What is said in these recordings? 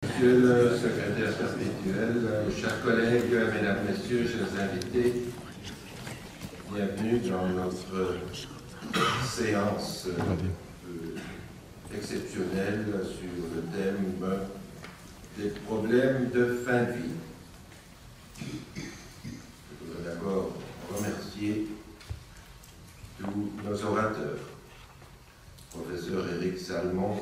Monsieur le secrétaire perpétuel, chers collègues, mesdames, messieurs, chers invités, bienvenue dans notre séance exceptionnelle sur le thème des problèmes de fin de vie. Je voudrais d'abord remercier tous nos orateurs, professeur Éric Salmon,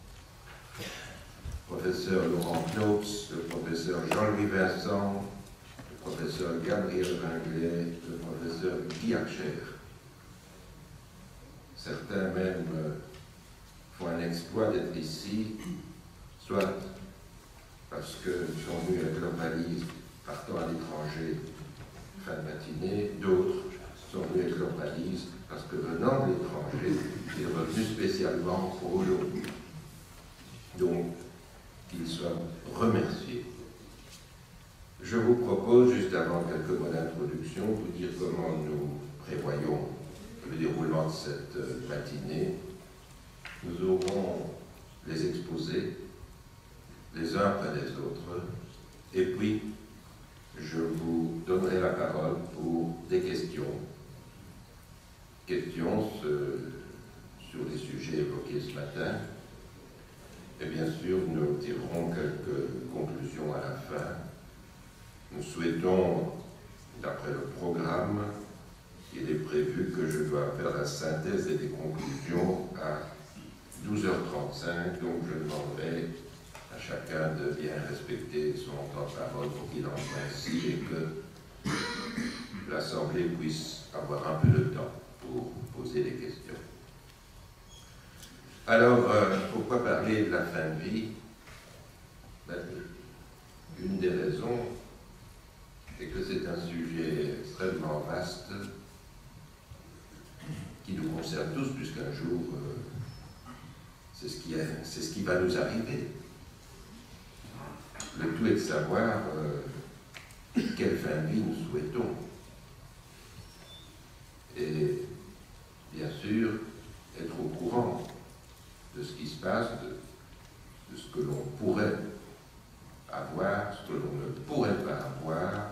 professeur Laurent Knops, le professeur Jean-Louis Vincent, le professeur Gabriel Ringlet, le professeur Guy Archer. Certains même font un exploit d'être ici, soit parce qu'ils sont venus avec leur valise partant à l'étranger fin de matinée, d'autres sont venus avec leur valise parce que venant de l'étranger, ils sont revenus spécialement pour aujourd'hui. Donc, qu'ils soient remerciés. Je vous propose, juste avant quelques mots d'introduction, de vous dire comment nous prévoyons le déroulement de cette matinée. Nous aurons les exposés, les uns après les autres, et puis je vous donnerai la parole pour des questions. Questions sur les sujets évoqués ce matin. Et bien sûr, nous tirerons quelques conclusions à la fin. Nous souhaitons, d'après le programme, il est prévu que je dois faire la synthèse et des conclusions à 12h35, donc je demanderai à chacun de bien respecter son temps de parole pour qu'il en soit ainsi et que l'Assemblée puisse avoir un peu de temps pour poser des questions. Alors, pourquoi parler de la fin de vie? Une des raisons est que c'est un sujet extrêmement vaste qui nous concerne tous, puisqu'un jour, c'est ce qui va nous arriver. Le tout est de savoir quelle fin de vie nous souhaitons. Et bien sûr, être au courant de ce qui se passe, de ce que l'on pourrait avoir, ce que l'on ne pourrait pas avoir,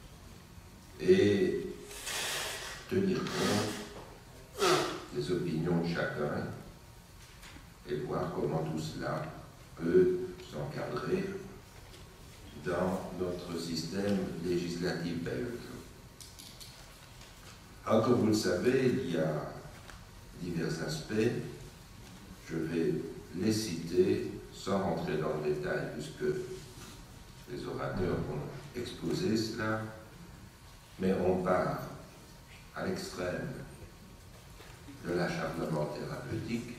et tenir compte des opinions de chacun et voir comment tout cela peut s'encadrer dans notre système législatif belge. Alors, comme vous le savez, il y a divers aspects. Je vais les citer sans rentrer dans le détail, puisque les orateurs vont exposer cela, mais on part à l'extrême de l'acharnement thérapeutique,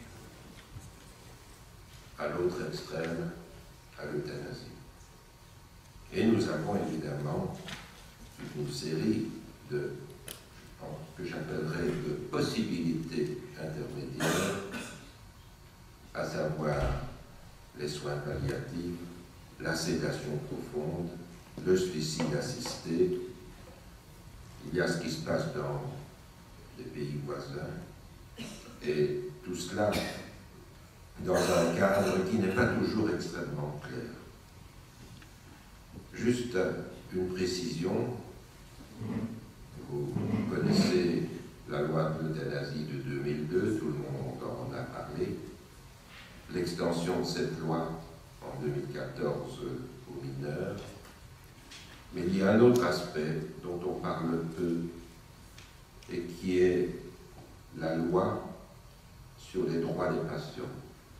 à l'autre extrême, à l'euthanasie. Et nous avons évidemment une série de, que j'appellerais de possibilités intermédiaires, à savoir les soins palliatifs, la sédation profonde, le suicide assisté. Il y a ce qui se passe dans les pays voisins, et tout cela dans un cadre qui n'est pas toujours extrêmement clair. Juste une précision, vous connaissez la loi de l'euthanasie de 2002, tout le monde en a parlé. L'extension de cette loi en 2014 aux mineurs. Mais il y a un autre aspect dont on parle peu et qui est la loi sur les droits des patients.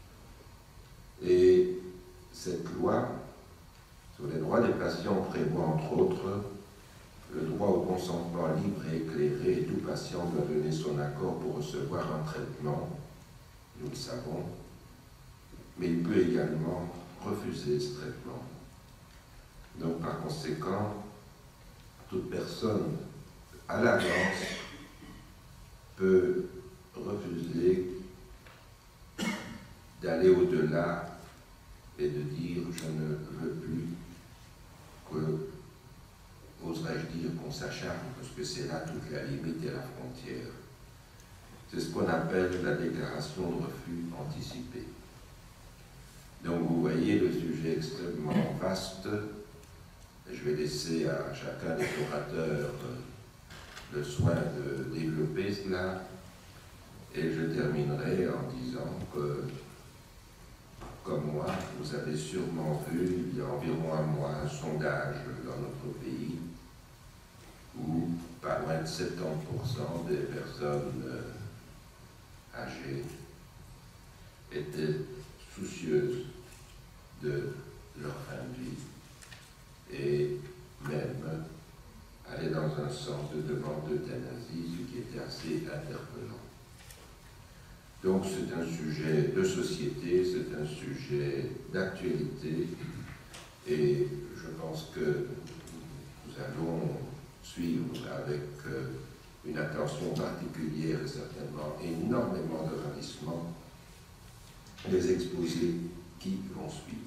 Et cette loi sur les droits des patients prévoit entre autres le droit au consentement libre et éclairé, et tout patient doit donner son accord pour recevoir un traitement, nous le savons, mais il peut également refuser ce traitement. Donc, par conséquent, toute personne à l'avance peut refuser d'aller au-delà et de dire « je ne veux plus que, oserais-je dire, qu'on s'acharne, parce que c'est là toute la limite et la frontière ». C'est ce qu'on appelle la déclaration de refus anticipé. Donc vous voyez le sujet extrêmement vaste. Je vais laisser à chacun des orateurs le soin de développer cela. Et je terminerai en disant que, comme moi, vous avez sûrement vu, il y a environ un mois, un sondage dans notre pays où pas loin de 70% des personnes âgées étaient soucieuses de leur fin de vie et même allaient dans un sens de demande d'euthanasie, ce qui était assez interpellant. Donc c'est un sujet de société, c'est un sujet d'actualité et je pense que nous allons suivre avec une attention particulière et certainement énormément de ravissement les exposés qui vont suivre.